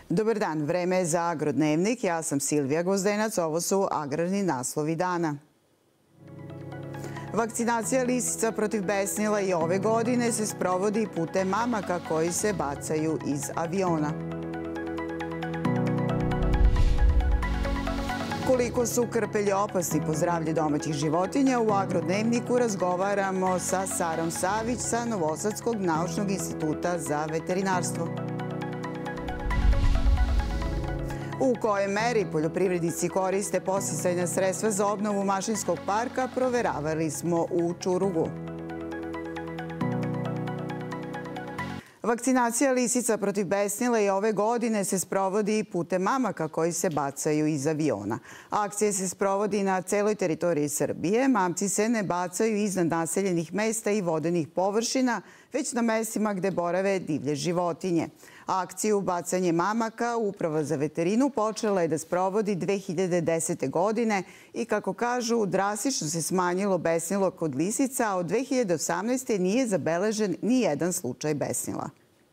Dobar dan, vreme je za Agrodnevnik. Ja sam Silvija Gvozdenac, ovo su agrarni naslovi dana. Vakcinacija lisica protiv besnila i ove godine se sprovodi putem mamaka koji se bacaju iz aviona. Koliko su krpelji opasni po zdravlje domaćih životinja, u Agrodnevniku razgovaramo sa Sarom Savić sa Novosadskog naučnog instituta za veterinarstvo. U kojoj meri poljoprivrednici koriste podsticajna sredstva za obnovu mašinskog parka proveravali smo u Čurugu. Vakcinacija lisica protiv besnila i ove godine se sprovodi putem mamaka koji se bacaju iz aviona. Akcija se sprovodi na celoj teritoriji Srbije. Mamci se ne bacaju iznad naseljenih mesta i vodenih površina, već na mestima gde borave divlje životinje. Akciju Bacanje mamaka Uprava za veterinu počela je da sprovodi 2010. godine i, kako kažu, drastično se smanjilo besnilo kod lisica, a od 2018. nije zabeležen ni jedan slučaj besnila.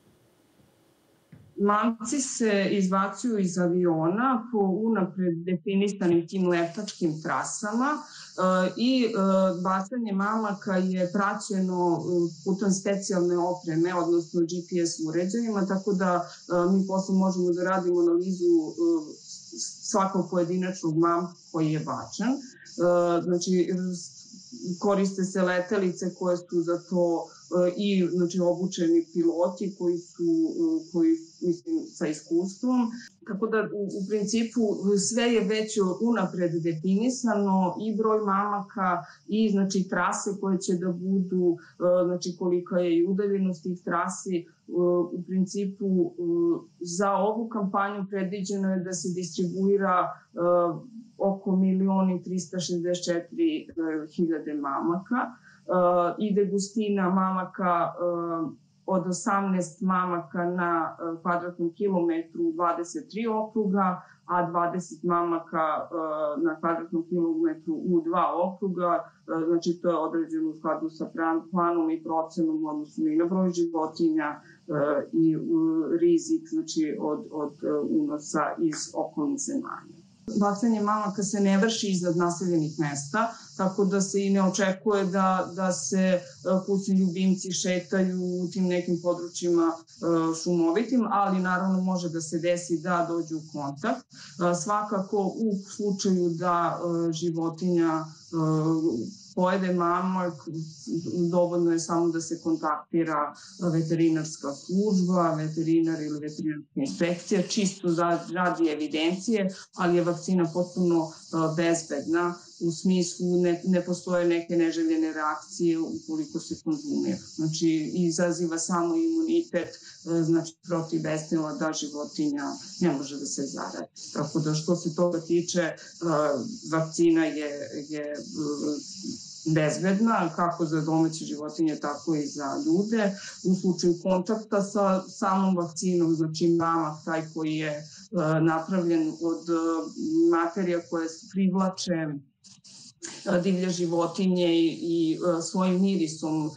Mamci se izbacuju iz aviona po unapred definisanim tim letačkim trasama i bacanje mamaka je praćeno putem specijalne opreme, odnosno GPS uređajima, tako da mi posle možemo da radimo analizu svakog pojedinačnog mamka koji je bačen. Znači, koriste se letelice koje su za to i obučeni piloti koji su sa iskustvom. Tako da u principu sve je već unapred definisano, i broj mamaka i trase koje će da budu, kolika je i udaljenost tih trasi. U principu za ovu kampanju predviđeno je da se distribuira oko 1.364.000 mamaka. Ide gustina mamaka od 18 mamaka na kvadratnom kilometru u 23 okruga, a 20 mamaka na kvadratnom kilometru u 2 okruga. Znači, to je određeno u skladu sa planom i procenom, odnosno i na broj životinja i rizik od unosa iz okolnih zemalja. Bacanje mamaka se ne vrši iznad naseljenih mesta, tako da se i ne očekuje da se kućni ljubimci šetaju u tim nekim područjima šumovitim, ali naravno može da se desi da dođu u kontakt. Svakako u slučaju da životinja pojede mamak, dovoljno je samo da se kontaktira veterinarska služba, veterinar ili veterinarska inspekcija, čisto radi evidencije, ali je vakcina potpuno bezbedna, u smislu ne postoje neke neželjene reakcije ukoliko se konzumira. Znači, izaziva samo imunitet, protiv besnila da životinja ne može da se zaradi. Tako da što se toga tiče, vakcina je bezbedna, kako za domaće životinje, tako i za ljude. U slučaju kontakta sa samom vakcinom, znači mamak, taj koji je napravljen od materija koje privlače divlje životinje i svojim mirisom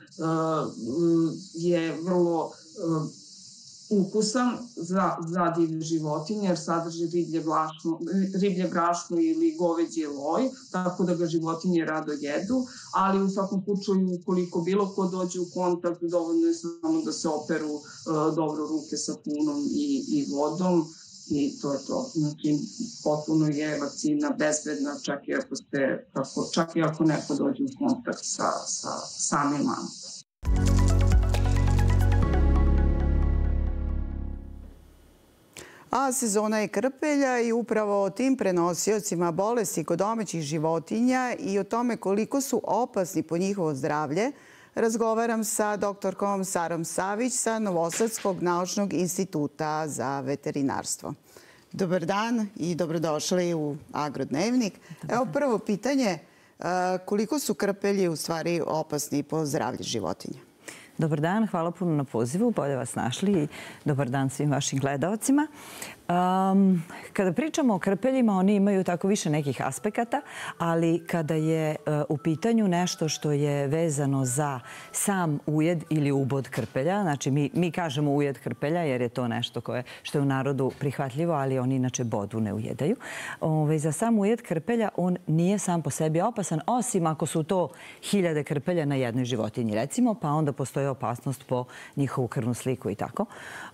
je vrlo ukusan za divlje životinje, jer sadrži riblje brašno ili goveđi loj, tako da ga životinje rado jedu, ali u svakom slučaju, ukoliko bilo ko dođe u kontakt, dovoljno je samo da se operu dobro ruke sapunom i vodom, i to je to. Znači, potpuno je vakcina bezbedna, čak i ako neko dođe u kontakt sa samim mamom. A sezona je krpelja i upravo o tim prenosiocima bolesti kod domaćih životinja i o tome koliko su opasni po njihovo zdravlje razgovaram sa doktorkom Sarom Savić sa Novosadskog naučnog instituta za veterinarstvo. Dobar dan i dobrodošli u Agrodnevnik. Evo prvo pitanje, koliko su krpelji u stvari opasni po zdravlje životinja? Dobar dan, hvala puno na pozivu, bolje vas našli i dobar dan svim vašim gledaocima. Kada pričamo o krpeljima, oni imaju tako više nekih aspekata, ali kada je u pitanju nešto što je vezano za sam ujed ili ubod krpelja, znači mi kažemo ujed krpelja jer je to nešto što je u narodu prihvatljivo, ali oni inače bodu ne ujedaju. Za sam ujed krpelja on nije sam po sebi opasan, osim ako su to 1000 krpelja na jednoj životinji, recimo, pa onda postoji opasnost po njihovu krvnu sliku i tako.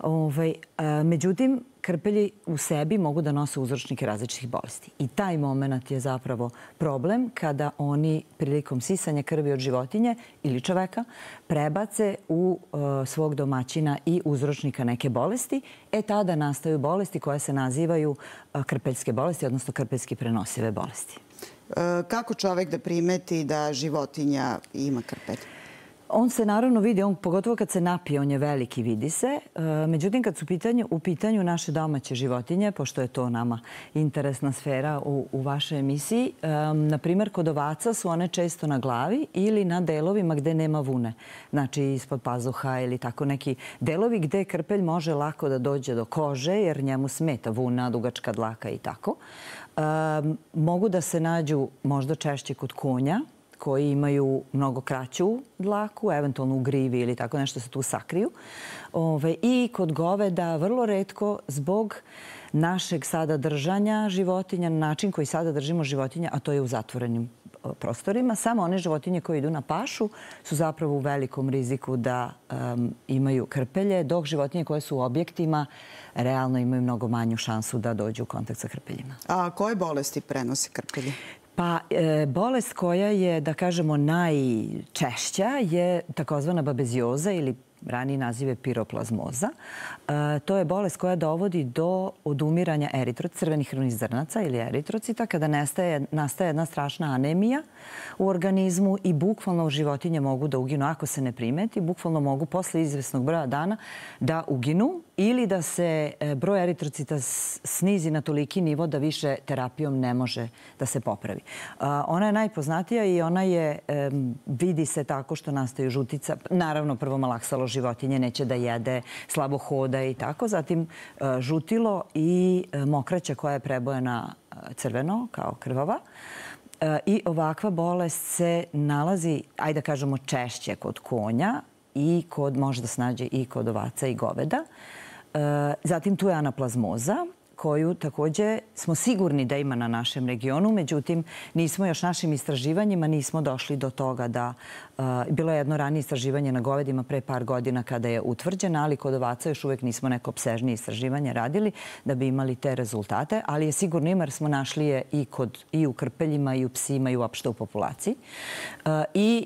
Međutim, krpelji u sebi mogu da nose uzročnike različitih bolesti. I taj moment je zapravo problem kada oni prilikom sisanja krvi od životinje ili čoveka prebace u svog domaćina i uzročnika neke bolesti. Tada nastaju bolesti koje se nazivaju krpeljske bolesti, odnosno krpeljski prenosive bolesti. Kako čovek da primeti da životinja ima krpelj? On se naravno vidi, pogotovo kad se napije, on je veliki, vidi se. Međutim, kad su u pitanju naše domaće životinje, pošto je to nama interesna sfera u vašoj emisiji, na primjer, kod ovaca su one često na glavi ili na delovima gde nema vune. Znači, ispod pazuha ili tako neki delovi gde krpelj može lako da dođe do kože jer njemu smeta vuna, dugačka dlaka i tako. Mogu da se nađu možda češće kod konja, koji imaju mnogo kraću dlaku, eventualno u grivi ili tako nešto se tu sakriju. I kod goveda vrlo retko zbog našeg sada držanja životinja, na način koji sada držimo životinja, a to je u zatvorenim prostorima. Samo one životinje koje idu na pašu su zapravo u velikom riziku da imaju krpelje, dok životinje koje su u objektima realno imaju mnogo manju šansu da dođu u kontakt sa krpeljima. A koje bolesti prenose krpelji? Pa bolest koja je, da kažemo, najčešća je takozvana babezioza ili raniji naziv je piroplazmoza. To je bolest koja dovodi do odumiranja crvenih krvnih zrnaca ili eritrocita kada nastaje jedna strašna anemija u organizmu i bukvalno životinje mogu da uginu ako se ne primeti. Bukvalno mogu posle izvesnog broja dana da uginu ili da se broj eritrocita snizi na toliki nivo da više terapijom ne može da se popravi. Ona je najpoznatija i ona je, vidi se tako što nastaju žutica. Naravno, prvo malaksalo životinje neće da jede, slabo hoda i tako. Zatim žutilo i mokraća koja je prebojena crveno kao krvava. I ovakva bolest se nalazi, ajde da kažemo, češće kod konja i može da se nađe i kod ovaca i goveda. Zatim tu je anaplazmoza, koju takođe smo sigurni da ima na našem regionu, međutim nismo još našim istraživanjima nismo došli do toga da bilo je jedno ranije istraživanje na govedima pre par godina kada je utvrđena, ali kod ovaca još uvek nismo neko opsežnije istraživanje radili da bi imali te rezultate, ali je sigurno ima jer smo našli je i u krpeljima i u psima i uopšte u populaciji. I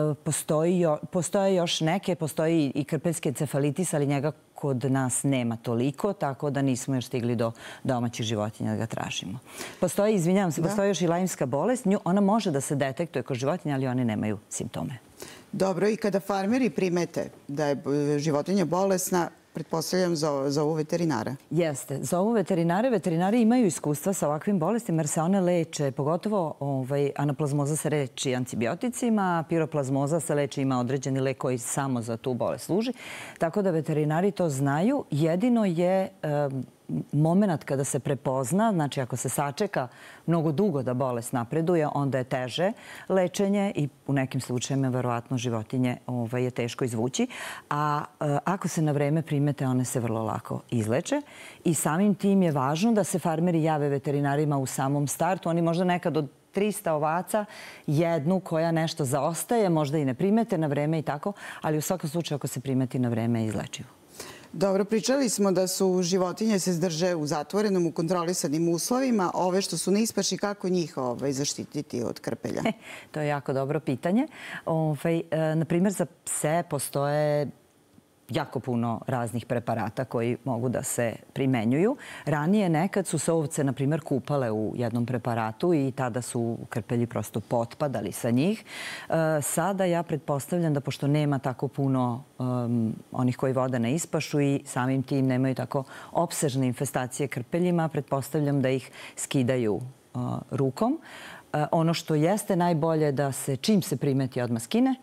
postoje još neke, postoji i krpeljski encefalitis, ali njega kod nas nema toliko, tako da nismo još stigli do domaćih životinja da ga tražimo. Postoji, izvinjavam se, postoji još i lajmska bolest. Ona može da se detektuje kod životinja, ali one nemaju simptome. Dobro, i kada farmeri primete da je životinja bolesna, pretpostavljam zovu veterinara. Jeste, zovu veterinare. Veterinari imaju iskustva sa ovakvim bolestima jer se one leče, pogotovo anaplazmoza se leči antibioticima, piroplazmoza se leči, ima određeni lek koji samo za tu bolest služi. Tako da veterinari to znaju. Jedino je moment kada se prepozna, znači ako se sačeka mnogo dugo da bolest napreduje, onda je teže lečenje i u nekim slučajima verovatno životinje je teško izvući. A ako se na vreme primete, one se vrlo lako izleče. I samim tim je važno da se farmeri jave veterinarima u samom startu. Oni možda nekad od 300 ovaca, jednu koja nešto zaostaje, možda i ne primete na vreme i tako, ali u svakom slučaju ako se primeti na vreme je izlečivo. Dobro, pričali smo da su životinje se zdrže u zatvorenom, u kontrolisanim uslovima. Ove što su na ispaši, kako njih zaštititi od krpelja? To je jako dobro pitanje. Na primjer, za pse postoje jako puno raznih preparata koji mogu da se primenjuju. Ranije nekad su se ovce, na primjer, kupale u jednom preparatu i tada su krpelji prosto potpadali sa njih. Sada ja pretpostavljam da pošto nema tako puno onih koji vode na ispašu i samim tim nemaju tako opsežne infestacije krpeljima, pretpostavljam da ih skidaju rukom. Ono što jeste najbolje da se čim se primeti odmah skine,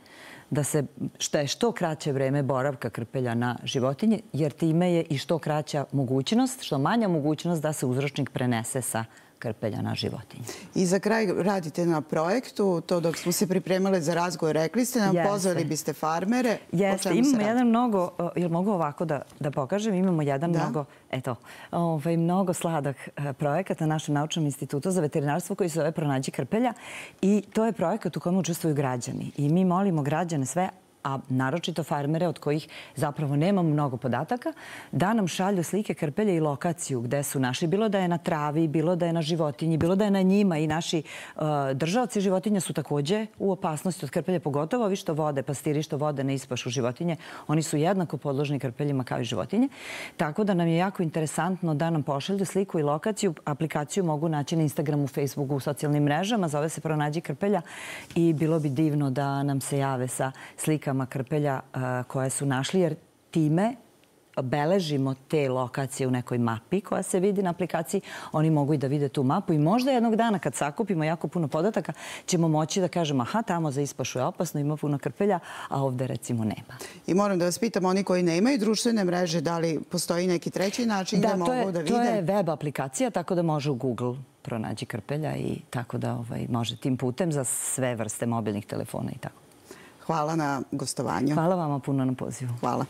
da je što kraće vreme boravka krpelja na životinje, jer time je i što kraća mogućnost, što manja mogućnost da se uzročnik prenese sa krpelja na životinje. I za kraj radite na projektu, to dok smo se pripremali za razgovor, rekli ste nam, pozvali biste farmere. Jeste, imamo jedan mnogo, jel mogu ovako da pokažem, imamo jedan mnogo sladak projekat na našem naučnom institutu za veterinarstvo koji se zove Pronađi krpelja i to je projekat u kojem učestvuju građani. I mi molimo građane sve, a naročito farmere od kojih zapravo nemamo mnogo podataka, da nam šalju slike krpelja i lokaciju gde su našli. Bilo da je na travi, bilo da je na životinji, bilo da je na njima i naši držaoci životinja su takođe u opasnosti od krpelja, pogotovo ovi što vode, pastiri što vode na ispašu životinje. Oni su jednako podložni krpeljima kao i životinje. Tako da nam je jako interesantno da nam pošalju sliku i lokaciju. Aplikaciju mogu naći na Instagramu, Facebooku, u socijalnim mrežama. Zove se Pronađi krpelja i bilo bi divno da nam se jave sa slikama krpelja koje su našli, jer time beležimo te lokacije u nekoj mapi koja se vidi na aplikaciji. Oni mogu i da vide tu mapu i možda jednog dana kad sakupimo jako puno podataka ćemo moći da kažemo aha, tamo za ispašu je opasno, ima puno krpelja, a ovde recimo nema. I moram da vas pitam, oni koji nemaju društvene mreže, da li postoji neki treći način da mogu da vide? To je web aplikacija, tako da može u Google pronaći krpelja i tako da može tim putem za sve vrste mobilnih telefona i tako. Hvala na gostovanju. Hvala vama puno na pozivu. Hvala.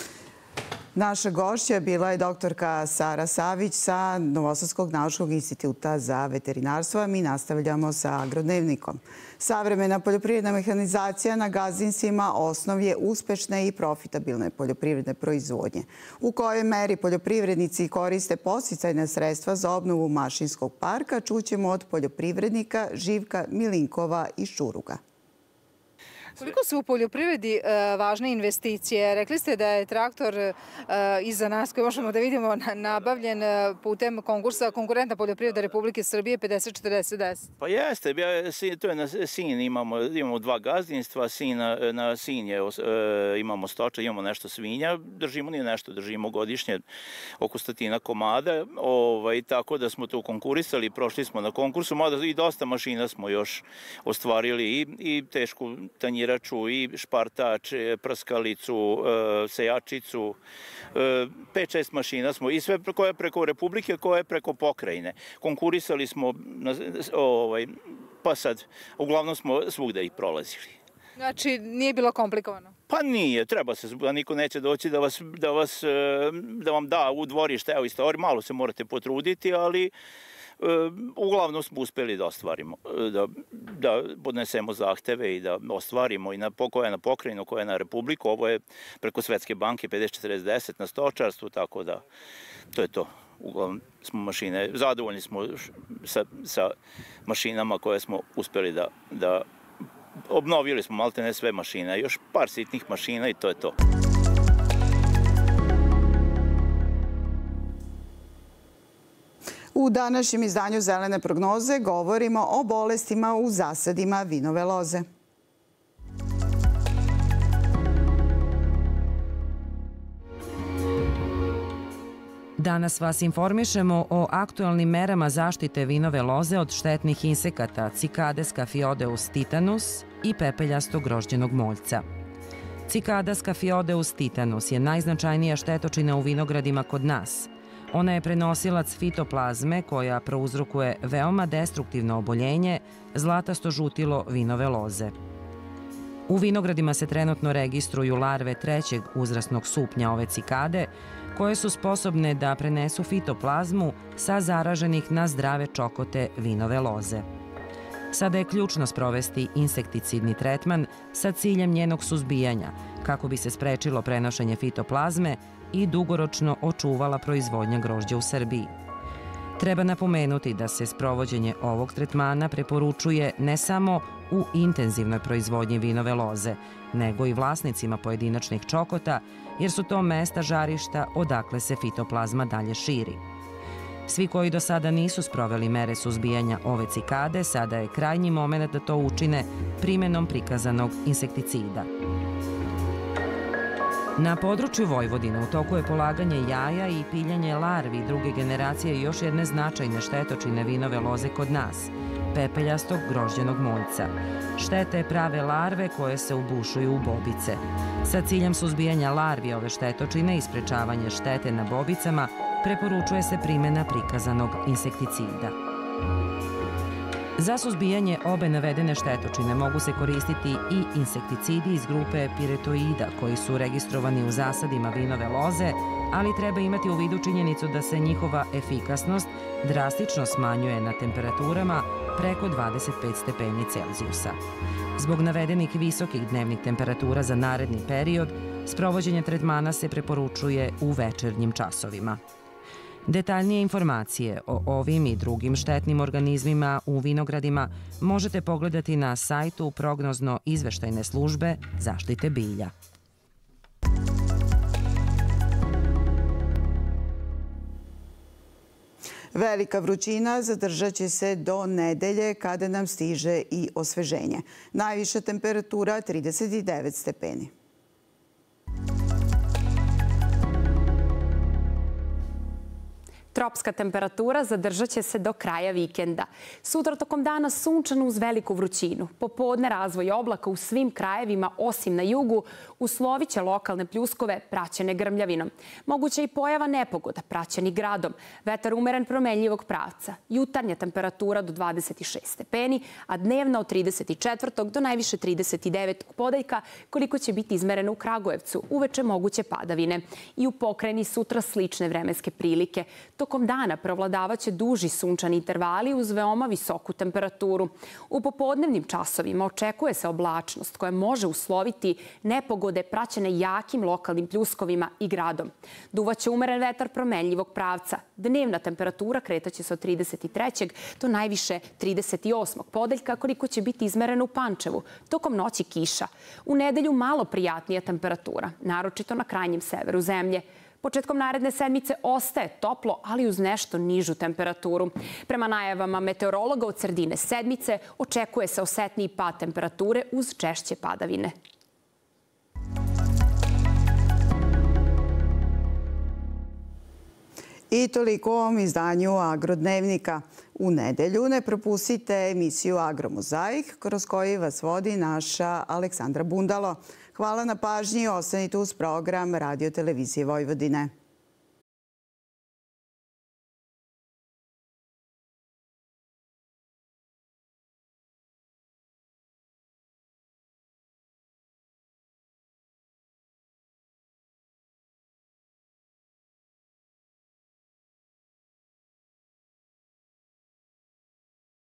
Naša gošća bila je doktorka Sara Savić sa Novosadskog naučnog instituta za veterinarstvo. Mi nastavljamo sa Agrodnevnikom. Savremena poljoprivredna mehanizacija na gazdinstvima osnov je uspešne i profitabilne poljoprivredne proizvodnje. U kojoj meri poljoprivrednici koriste podsticajna sredstva za obnovu mašinskog parka čućemo od poljoprivrednika Živka Milinkova iz Šuruga. Koliko su u poljoprivredi važne investicije? Rekli ste da je traktor iza nas, koji možemo da vidimo, nabavljen putem konkursa Konkurentna poljoprivreda Republike Srbije 50-40-10. Pa jeste, to je na Sinj, imamo dva gazdinstva, na Sinj imamo stoča, imamo nešto svinja, držimo godišnje oko 100 komada, tako da smo to konkurisali, prošli smo na konkursu, mada i dosta mašina smo još ostvarili i tešku tanjiraču, i špartač, prskalicu, sejačicu, 5-6 mašina smo i sve koje preko Republike, koje preko pokrajine. Konkurisali smo, pa sad, uglavnom smo svugde ih prolazili. Znači, nije bilo komplikovano? Pa nije, treba se, niko neće doći da vam da u dvorište, evo istoriji, malo se morate potruditi, ali uglavnom smo uspeli da ostvarimo, da podnesemo zahteve i da ostvarimo i koja je na pokrajinu, koja je na Republiku. Ovo je preko Svetske banke 50-40-10 na stočarstvu, tako da to je to. Uglavnom smo mašine, zadovoljni smo sa mašinama koje smo uspeli da obnovili smo maltene sve mašine, još par sitnih mašina i to je to. U današnjem izdanju Zelene prognoze govorimo o bolestima u zasadima vinove loze. Danas vas informišemo o aktualnim merama zaštite vinove loze od štetnih insekata Cicada Scaphoideus titanus i pepeljastog grožđenog moljca. Cicada Scaphoideus titanus je najznačajnija štetočina u vinogradima kod nas. Ona je prenosilac fitoplazme koja prouzrokuje veoma destruktivno oboljenje, zlatasto žutilo vinove loze. U vinogradima se trenutno registruju larve trećeg uzrasnog stupnja ove cikade, koje su sposobne da prenesu fitoplazmu sa zaraženih na zdrave čokote vinove loze. Sada je ključno sprovesti insekticidni tretman sa ciljem njenog suzbijanja, kako bi se sprečilo prenošenje fitoplazme i dugoročno očuvala proizvodnja grožđa u Srbiji. Treba napomenuti da se sprovođenje ovog tretmana preporučuje ne samo u intenzivnoj proizvodnji vinove loze, nego i vlasnicima pojedinačnih čokota, jer su to mesta žarišta odakle se fitoplazma dalje širi. Svi koji do sada nisu sproveli mere suzbijanja ove cikade, sada je krajnji moment da to učine primenom prikazanog insekticida. Na području Vojvodine u toku je polaganje jaja i piljanje larvi druge generacije još jedne značajne štetočine vinove loze kod nas, pepeljastog grožđenog moljca. Štete prave larve koje se ubušuju u bobice. Sa ciljem suzbijanja larvi ove štetočine i sprečavanje štete na bobicama preporučuje se primjena prikazanog insekticida. Za suzbijanje obe navedene štetočine mogu se koristiti i insekticidi iz grupe piretoida koji su registrovani u zasadima vinove loze, ali treba imati u vidu činjenicu da se njihova efikasnost drastično smanjuje na temperaturama preko 25 stepeni Celzijusa. Zbog navedenih visokih dnevnih temperatura za naredni period, sprovođenje tretmana se preporučuje u večernjim časovima. Detaljnije informacije o ovim i drugim štetnim organizmima u vinogradima možete pogledati na sajtu prognozno-izveštajne službe zaštite bilja. Velika vrućina zadržat će se do nedelje kada nam stiže i osveženje. Najviša temperatura 39 stepeni. Tropska temperatura zadržat će se do kraja vikenda. Sutra tokom dana sunčano uz veliku vrućinu. Popodne razvoj oblaka u svim krajevima osim na jugu uslovit će lokalne pljuskove praćene grmljavinom. Moguća i pojava nepogoda praćeni gradom. Vetar umeren promenljivog pravca. Jutarnja temperatura do 26 stepeni, a dnevna od 34. do najviše 39. podeljka koliko će biti izmereno u Kragujevcu. Uveče moguće padavine. I u Pokrajini sutra slične vremenske prilike. Tokom dana provladavaće duži sunčani intervali uz veoma visoku temperaturu. U popodnevnim časovima očekuje se oblačnost koja može usloviti nepogode praćene jakim lokalnim pljuskovima i gradom. Duvaće umeren vetar promenljivog pravca. Dnevna temperatura kretaće se od 33. do najviše 38. podeljka koliko će biti izmereno u Pančevu. Tokom noći kiša. U nedelju malo prijatnija temperatura, naročito na krajnjem severu zemlje. Početkom naredne sedmice ostaje toplo, ali uz nešto nižu temperaturu. Prema najavama meteorologa od sredine sedmice očekuje se osetniji pad temperature uz češće padavine. I toliko u ovom izdanju Agrodnevnika. U nedelju ne propustite emisiju Agromozaik, kroz koji vas vodi naša Aleksandra Bundalo. Hvala na pažnji i ostanite uz program Radio Televizije Vojvodine.